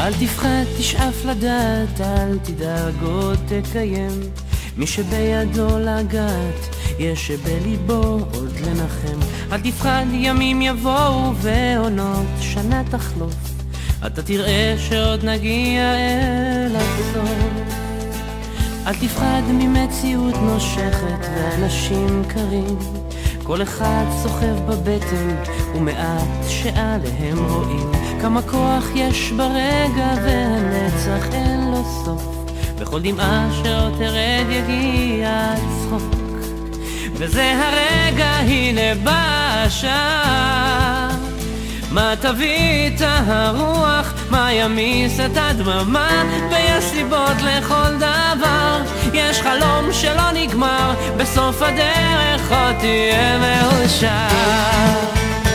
אל תפחד, תשאף לדעת, אל תדאג עוד תקיים. מי שבידו לגעת, יש שבליבו עוד לנחם. אל תפחד, ימים יבואו ועונות שנה תחלוף, אתה תראה שעוד נגיע אל הסוף. אל תפחד ממציאות נושכת ואנשים קרים, כל אחד סוחב בבטן ומעט שעליהם רואים. כמה כוח יש ברגע והנצח אין לו סוף, בכל דמעה שעוד תרד יגיע צחוק. וזה הרגע, הנה בא השעה, מה תביא את הרוח, מה ימיס את הדממה, ויש סיבות לכל דבר, יש חלום שלא נגמר, בסוף הדרך עוד תהיה מאושר.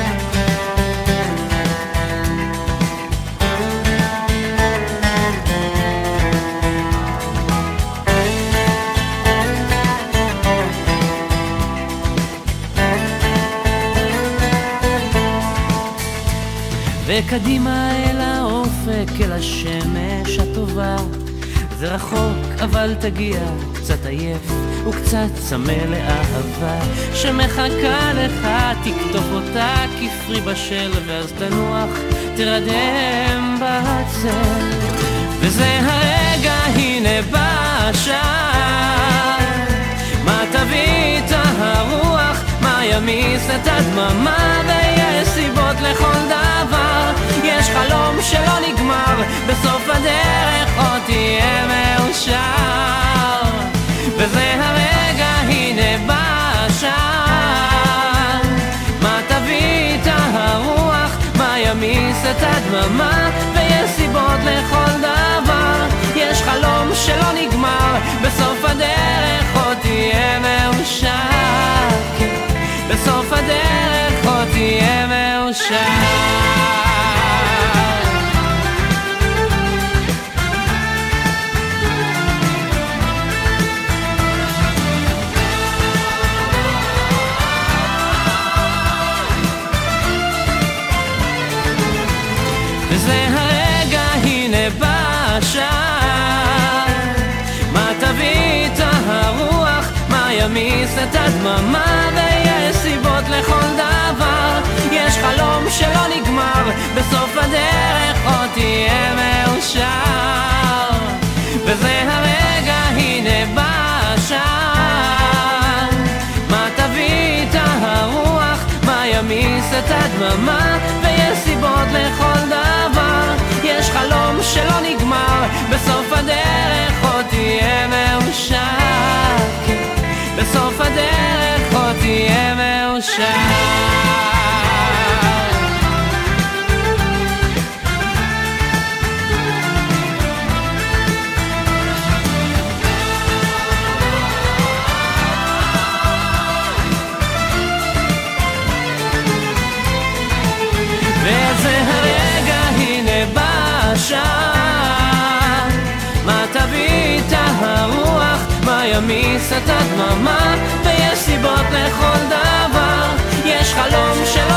וקדימה אל האופק, אל השמש הטובה, זה רחוק אבל תגיע, קצת עייף וקצת צמא לאהבה שמחכה לך, תקטוף אותה כפרי בשל, ואז תנוח, תרדם בצל. וזה הרגע, הנה בא השעה, מה תביא את הרוח, מה ימיס את הדממה, ויש סיבות לכל דבר, יש חלום שלא נגמר, בסוף הדרך עוד תהיה מאושר. וזה הרגע, הנה בא השעה, מה תביא את הרוח, מה ימיס את הדממה, ויש סיבות לכל דבר, יש חלום שלא נגמר, בסוף הדרך עוד תהיה מאושר. בסוף הדרך עוד תהיה מאושר. וזה הרגע, הנה בא השעה, מה תביא את הרוח, מה ימיס את הדממה, ויש סיבות לכל דבר, יש חלום שלא נגמר, בסוף הדרך עוד תהיה מאושר. וזה הרגע, הנה בא השעה, מה תביא את הרוח, מה ימיס את הדממה, ויש סיבות לכל דבר, יש חלום שלא נגמר, בסוף הדרך עוד תהיה מאושר. בסוף הדרך עוד תהיה מאושר. וזה הרגע, הנה בא השעה, מה תביא את הרוח, מה ימיס את הדממה, ויש סיבות לכל דבר, יש חלום של